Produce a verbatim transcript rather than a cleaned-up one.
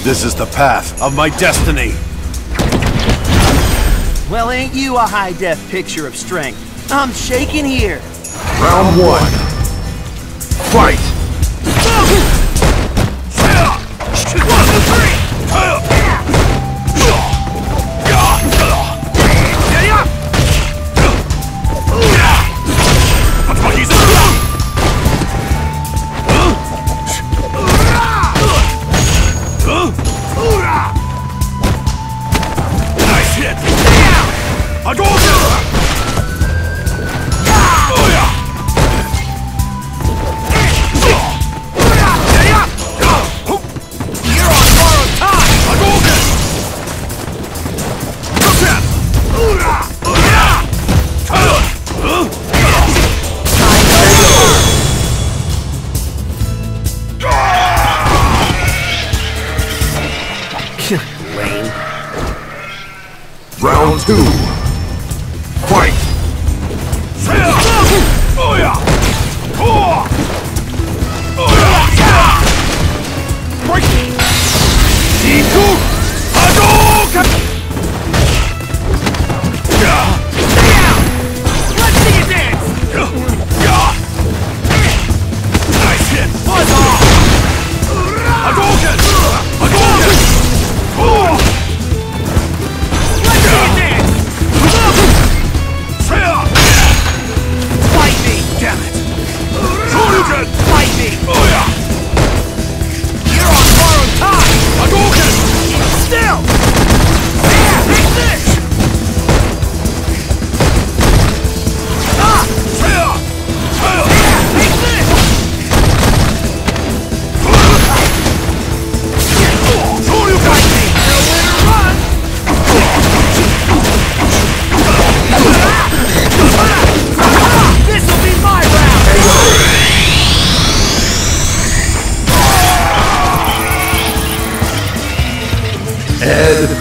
This is the path of my destiny. Well, ain't you a high-def picture of strength? I'm shaking here. Round one. Fight! One, two, three! Nice hit! Hadouken! You're on borrowed time! Hadouken! Lame. Round two. Fight! Let's see you dance! Nice hit! Buzz off! Hadouken! Hadouken! Let's see you dance! Fight me! Damn it! Shoryuken! Fight me! You're on borrowed time! Hadouken! Keep still! Yeah, take this! Ah! Yeah, take this! Shoryuken! Fight me! Nowhere to run! This'll be my round! Advance!